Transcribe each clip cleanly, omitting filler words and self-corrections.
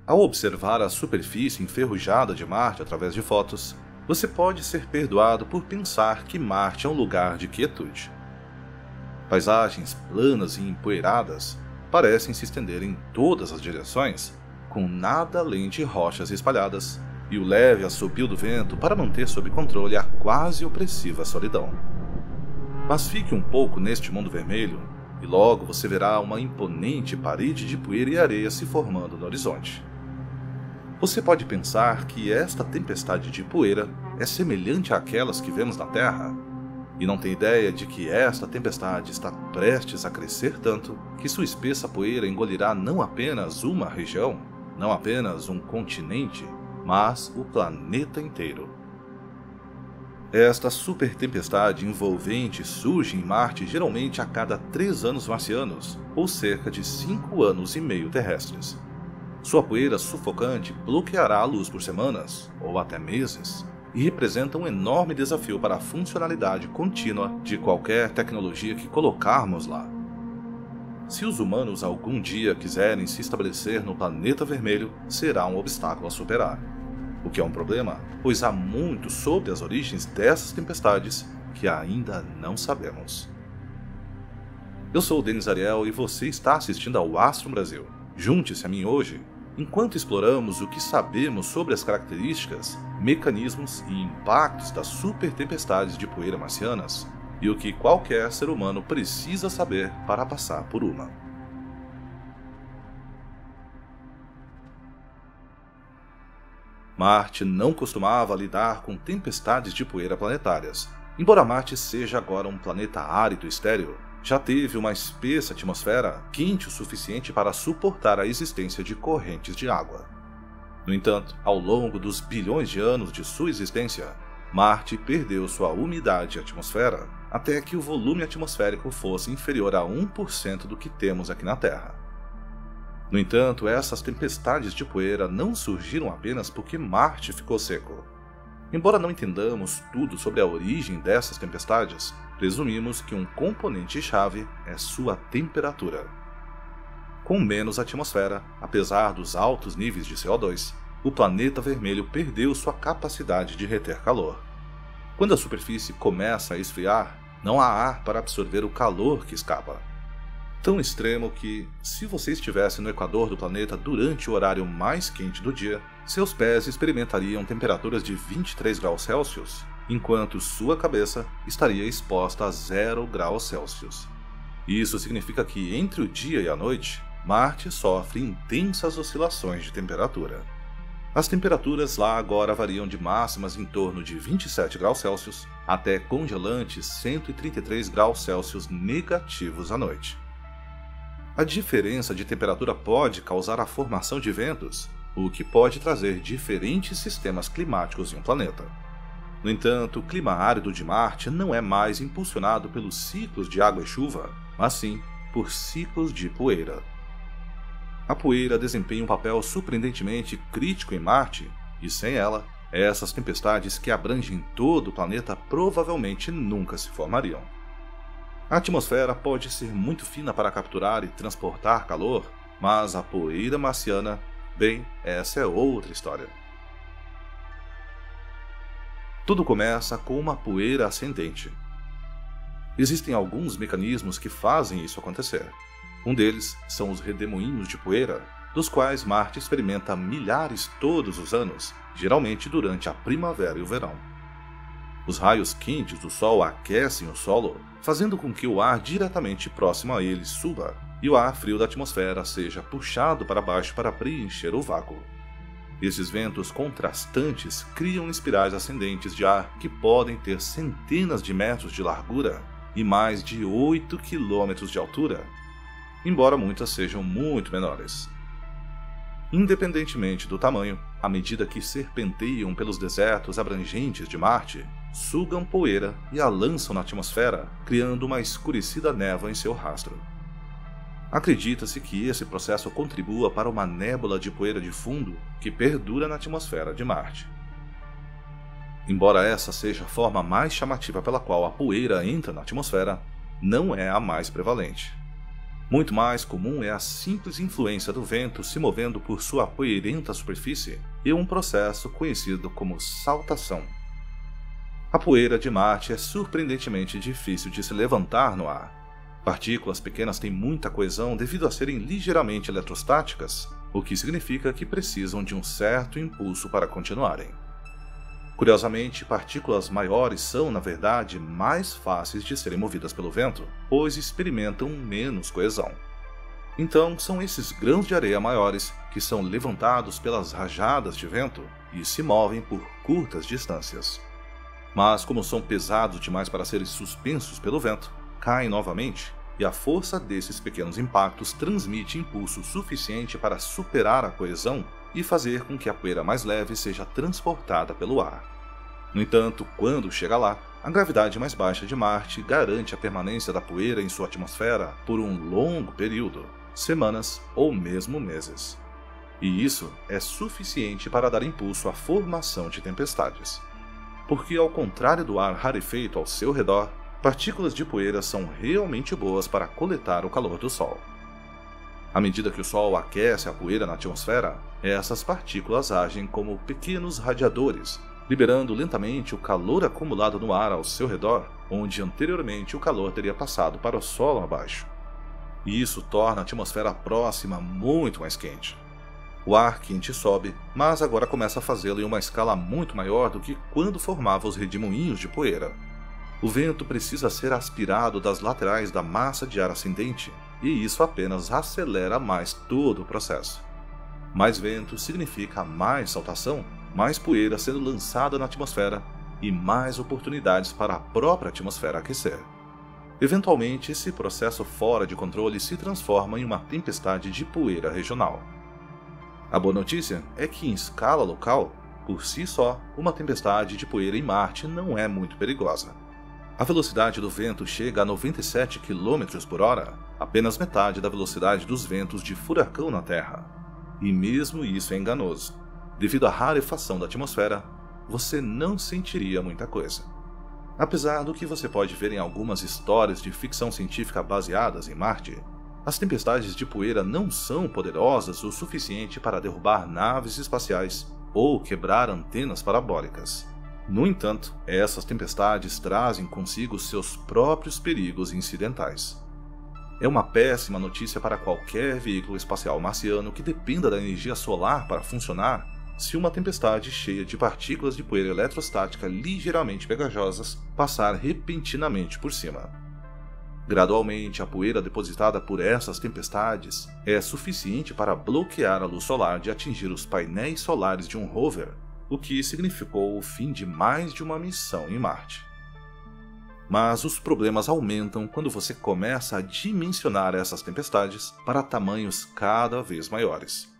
Ao observar a superfície enferrujada de Marte através de fotos, você pode ser perdoado por pensar que Marte é um lugar de quietude. Paisagens planas e empoeiradas parecem se estender em todas as direções, com nada além de rochas espalhadas e o leve assobio do vento para manter sob controle a quase opressiva solidão. Mas fique um pouco neste mundo vermelho e logo você verá uma imponente parede de poeira e areia se formando no horizonte. Você pode pensar que esta tempestade de poeira é semelhante àquelas que vemos na Terra, e não tem ideia de que esta tempestade está prestes a crescer tanto que sua espessa poeira engolirá não apenas uma região, não apenas um continente, mas o planeta inteiro. Esta super tempestade envolvente surge em Marte geralmente a cada 3 anos marcianos, ou cerca de 5 anos e meio terrestres. Sua poeira sufocante bloqueará a luz por semanas, ou até meses, e representa um enorme desafio para a funcionalidade contínua de qualquer tecnologia que colocarmos lá. Se os humanos algum dia quiserem se estabelecer no planeta vermelho, será um obstáculo a superar. O que é um problema, pois há muito sobre as origens dessas tempestades que ainda não sabemos. Eu sou o Denis Ariel e você está assistindo ao Astro Brasil. Junte-se a mim hoje, enquanto exploramos o que sabemos sobre as características, mecanismos e impactos das super tempestades de poeira marcianas e o que qualquer ser humano precisa saber para passar por uma. Marte não costumava lidar com tempestades de poeira planetárias. Embora Marte seja agora um planeta árido e estéril, já teve uma espessa atmosfera quente o suficiente para suportar a existência de correntes de água. No entanto, ao longo dos bilhões de anos de sua existência, Marte perdeu sua umidade e atmosfera até que o volume atmosférico fosse inferior a 1% do que temos aqui na Terra. No entanto, essas tempestades de poeira não surgiram apenas porque Marte ficou seco. Embora não entendamos tudo sobre a origem dessas tempestades, presumimos que um componente-chave é sua temperatura. Com menos atmosfera, apesar dos altos níveis de CO2, o planeta vermelho perdeu sua capacidade de reter calor. Quando a superfície começa a esfriar, não há ar para absorver o calor que escapa. Tão extremo que, se você estivesse no equador do planeta durante o horário mais quente do dia, seus pés experimentariam temperaturas de 23 graus Celsius, enquanto sua cabeça estaria exposta a 0 graus Celsius. Isso significa que entre o dia e a noite, Marte sofre intensas oscilações de temperatura. As temperaturas lá agora variam de máximas em torno de 27 graus Celsius até congelantes 133 graus Celsius negativos à noite. A diferença de temperatura pode causar a formação de ventos, o que pode trazer diferentes sistemas climáticos em um planeta. No entanto, o clima árido de Marte não é mais impulsionado pelos ciclos de água e chuva, mas sim por ciclos de poeira. A poeira desempenha um papel surpreendentemente crítico em Marte, e sem ela, essas tempestades que abrangem todo o planeta provavelmente nunca se formariam. A atmosfera pode ser muito fina para capturar e transportar calor, mas a poeira marciana, bem, essa é outra história. Tudo começa com uma poeira ascendente. Existem alguns mecanismos que fazem isso acontecer. Um deles são os redemoinhos de poeira, dos quais Marte experimenta milhares todos os anos, geralmente durante a primavera e o verão. Os raios quentes do Sol aquecem o solo, fazendo com que o ar diretamente próximo a ele suba e o ar frio da atmosfera seja puxado para baixo para preencher o vácuo. Esses ventos contrastantes criam espirais ascendentes de ar que podem ter centenas de metros de largura e mais de 8 quilômetros de altura, embora muitas sejam muito menores. Independentemente do tamanho, à medida que serpenteiam pelos desertos abrangentes de Marte, sugam poeira e a lançam na atmosfera, criando uma escurecida névoa em seu rastro. Acredita-se que esse processo contribua para uma nébula de poeira de fundo que perdura na atmosfera de Marte. Embora essa seja a forma mais chamativa pela qual a poeira entra na atmosfera, não é a mais prevalente. Muito mais comum é a simples influência do vento se movendo por sua poeirenta superfície e um processo conhecido como saltação. A poeira de Marte é surpreendentemente difícil de se levantar no ar. Partículas pequenas têm muita coesão devido a serem ligeiramente eletrostáticas, o que significa que precisam de um certo impulso para continuarem. Curiosamente, partículas maiores são, na verdade, mais fáceis de serem movidas pelo vento, pois experimentam menos coesão. Então, são esses grãos de areia maiores que são levantados pelas rajadas de vento e se movem por curtas distâncias. Mas, como são pesados demais para serem suspensos pelo vento, caem novamente, e a força desses pequenos impactos transmite impulso suficiente para superar a coesão e fazer com que a poeira mais leve seja transportada pelo ar. No entanto, quando chega lá, a gravidade mais baixa de Marte garante a permanência da poeira em sua atmosfera por um longo período, semanas ou mesmo meses. E isso é suficiente para dar impulso à formação de tempestades. Porque, ao contrário do ar rarefeito ao seu redor, partículas de poeira são realmente boas para coletar o calor do Sol. À medida que o Sol aquece a poeira na atmosfera, essas partículas agem como pequenos radiadores, liberando lentamente o calor acumulado no ar ao seu redor, onde anteriormente o calor teria passado para o solo abaixo. E isso torna a atmosfera próxima muito mais quente. O ar quente sobe, mas agora começa a fazê-lo em uma escala muito maior do que quando formava os redemoinhos de poeira. O vento precisa ser aspirado das laterais da massa de ar ascendente, e isso apenas acelera mais todo o processo. Mais vento significa mais saltação, mais poeira sendo lançada na atmosfera e mais oportunidades para a própria atmosfera aquecer. Eventualmente, esse processo fora de controle se transforma em uma tempestade de poeira regional. A boa notícia é que, em escala local, por si só, uma tempestade de poeira em Marte não é muito perigosa. A velocidade do vento chega a 97 km por hora, apenas metade da velocidade dos ventos de furacão na Terra. E mesmo isso é enganoso. Devido à rarefação da atmosfera, você não sentiria muita coisa. Apesar do que você pode ver em algumas histórias de ficção científica baseadas em Marte, as tempestades de poeira não são poderosas o suficiente para derrubar naves espaciais ou quebrar antenas parabólicas. No entanto, essas tempestades trazem consigo seus próprios perigos incidentais. É uma péssima notícia para qualquer veículo espacial marciano que dependa da energia solar para funcionar se uma tempestade cheia de partículas de poeira eletrostática ligeiramente pegajosas passar repentinamente por cima. Gradualmente, a poeira depositada por essas tempestades é suficiente para bloquear a luz solar de atingir os painéis solares de um rover, o que significou o fim de mais de uma missão em Marte. Mas os problemas aumentam quando você começa a dimensionar essas tempestades para tamanhos cada vez maiores.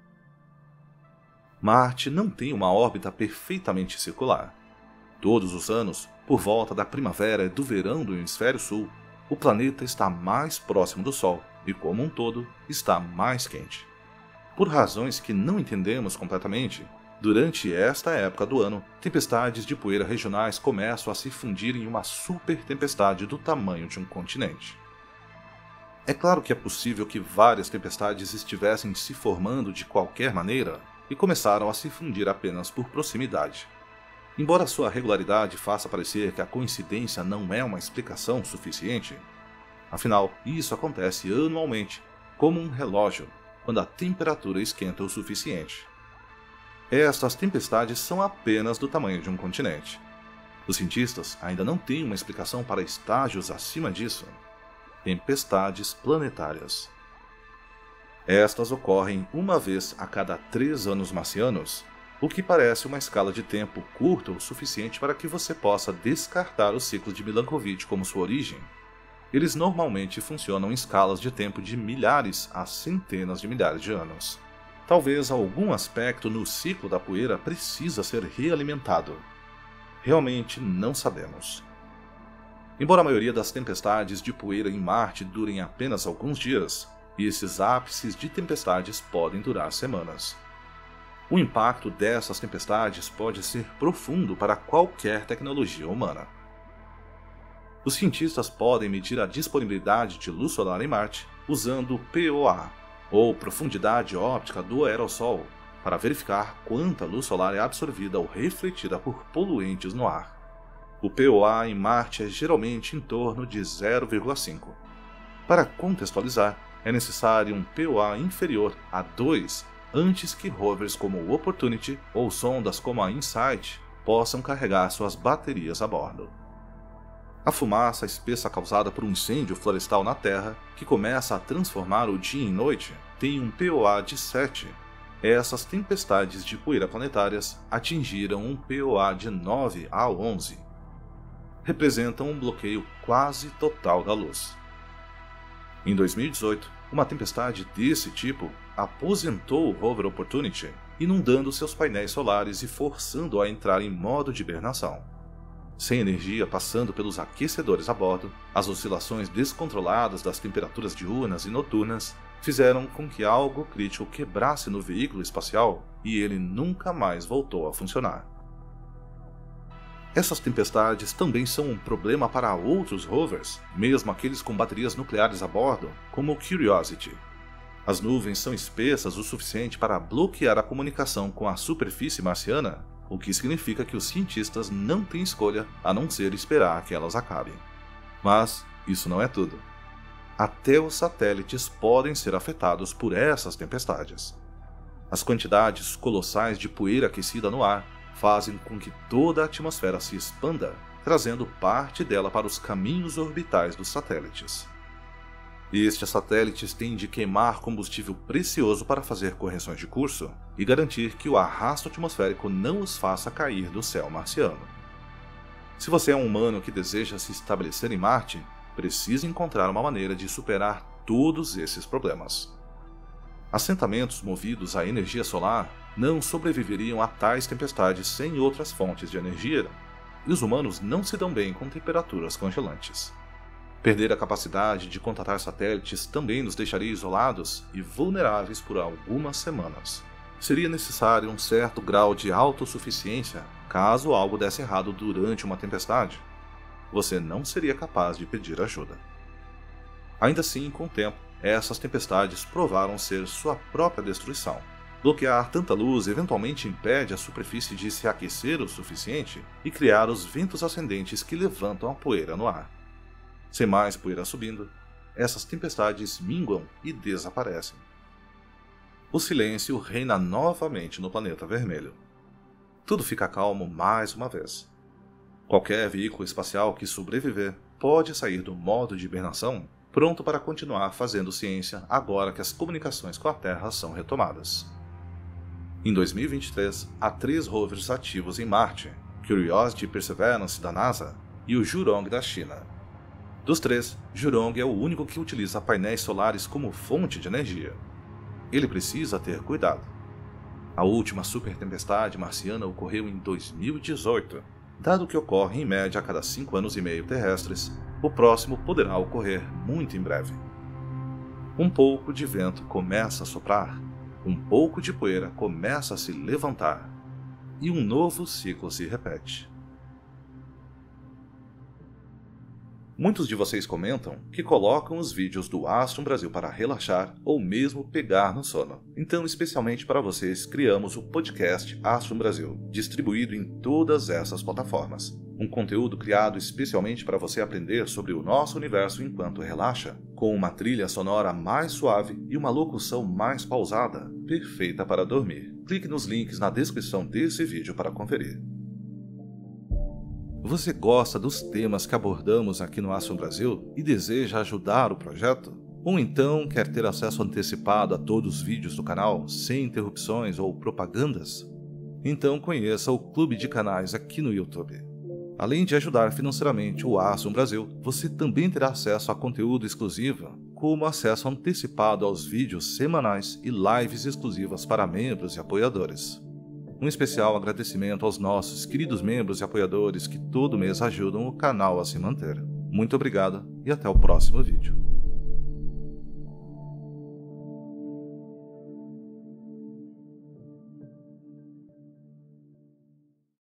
Marte não tem uma órbita perfeitamente circular. Todos os anos, por volta da primavera e do verão do hemisfério sul, o planeta está mais próximo do Sol e, como um todo, está mais quente. Por razões que não entendemos completamente, durante esta época do ano, tempestades de poeira regionais começam a se fundir em uma super tempestade do tamanho de um continente. É claro que é possível que várias tempestades estivessem se formando de qualquer maneira e começaram a se fundir apenas por proximidade. Embora sua regularidade faça parecer que a coincidência não é uma explicação suficiente, afinal, isso acontece anualmente, como um relógio, quando a temperatura esquenta o suficiente. Estas tempestades são apenas do tamanho de um continente. Os cientistas ainda não têm uma explicação para estágios acima disso. Tempestades planetárias. Estas ocorrem uma vez a cada 3 anos marcianos, o que parece uma escala de tempo curta o suficiente para que você possa descartar o ciclo de Milankovitch como sua origem. Eles normalmente funcionam em escalas de tempo de milhares a centenas de milhares de anos. Talvez algum aspecto no ciclo da poeira precisa ser realimentado. Realmente não sabemos. Embora a maioria das tempestades de poeira em Marte durem apenas alguns dias, esses ápices de tempestades podem durar semanas. O impacto dessas tempestades pode ser profundo para qualquer tecnologia humana. Os cientistas podem medir a disponibilidade de luz solar em Marte usando o POA, ou profundidade óptica do aerossol, para verificar quanta luz solar é absorvida ou refletida por poluentes no ar. O POA em Marte é geralmente em torno de 0,5. Para contextualizar, é necessário um POA inferior a 2 antes que rovers como o Opportunity ou sondas como a InSight possam carregar suas baterias a bordo. A fumaça espessa causada por um incêndio florestal na Terra, que começa a transformar o dia em noite, tem um POA de 7. Essas tempestades de poeira planetárias atingiram um POA de 9 a 11. Representam um bloqueio quase total da luz. Em 2018, uma tempestade desse tipo aposentou o rover Opportunity, inundando seus painéis solares e forçando-o a entrar em modo de hibernação. Sem energia passando pelos aquecedores a bordo, as oscilações descontroladas das temperaturas diurnas e noturnas fizeram com que algo crítico quebrasse no veículo espacial e ele nunca mais voltou a funcionar. Essas tempestades também são um problema para outros rovers, mesmo aqueles com baterias nucleares a bordo, como o Curiosity. As nuvens são espessas o suficiente para bloquear a comunicação com a superfície marciana, o que significa que os cientistas não têm escolha a não ser esperar que elas acabem. Mas isso não é tudo. Até os satélites podem ser afetados por essas tempestades. As quantidades colossais de poeira aquecida no ar fazem com que toda a atmosfera se expanda, trazendo parte dela para os caminhos orbitais dos satélites. Estes satélites têm de queimar combustível precioso para fazer correções de curso e garantir que o arrasto atmosférico não os faça cair do céu marciano. Se você é um humano que deseja se estabelecer em Marte, precisa encontrar uma maneira de superar todos esses problemas. Assentamentos movidos à energia solar não sobreviveriam a tais tempestades sem outras fontes de energia, e os humanos não se dão bem com temperaturas congelantes. Perder a capacidade de contatar satélites também nos deixaria isolados e vulneráveis por algumas semanas. Seria necessário um certo grau de autossuficiência caso algo desse errado durante uma tempestade. Você não seria capaz de pedir ajuda. Ainda assim, com o tempo, essas tempestades provaram ser sua própria destruição. Bloquear tanta luz eventualmente impede a superfície de se aquecer o suficiente e criar os ventos ascendentes que levantam a poeira no ar. Sem mais poeira subindo, essas tempestades minguam e desaparecem. O silêncio reina novamente no planeta vermelho. Tudo fica calmo mais uma vez. Qualquer veículo espacial que sobreviver pode sair do modo de hibernação, pronto para continuar fazendo ciência agora que as comunicações com a Terra são retomadas. Em 2023, há 3 rovers ativos em Marte, Curiosity e Perseverance da NASA e o Zhurong da China. Dos 3, Zhurong é o único que utiliza painéis solares como fonte de energia. Ele precisa ter cuidado. A última supertempestade marciana ocorreu em 2018. Dado que ocorre em média a cada 5 anos e meio terrestres, o próximo poderá ocorrer muito em breve. Um pouco de vento começa a soprar, um pouco de poeira começa a se levantar, e um novo ciclo se repete. Muitos de vocês comentam que colocam os vídeos do Astrum Brasil para relaxar ou mesmo pegar no sono. Então, especialmente para vocês, criamos o podcast Astrum Brasil, distribuído em todas essas plataformas. Um conteúdo criado especialmente para você aprender sobre o nosso universo enquanto relaxa, com uma trilha sonora mais suave e uma locução mais pausada, perfeita para dormir. Clique nos links na descrição desse vídeo para conferir. Você gosta dos temas que abordamos aqui no Astrum Brasil e deseja ajudar o projeto? Ou então quer ter acesso antecipado a todos os vídeos do canal, sem interrupções ou propagandas? Então conheça o Clube de Canais aqui no YouTube. Além de ajudar financeiramente o Astrum Brasil, você também terá acesso a conteúdo exclusivo, como acesso antecipado aos vídeos semanais e lives exclusivas para membros e apoiadores. Um especial agradecimento aos nossos queridos membros e apoiadores que todo mês ajudam o canal a se manter. Muito obrigado e até o próximo vídeo.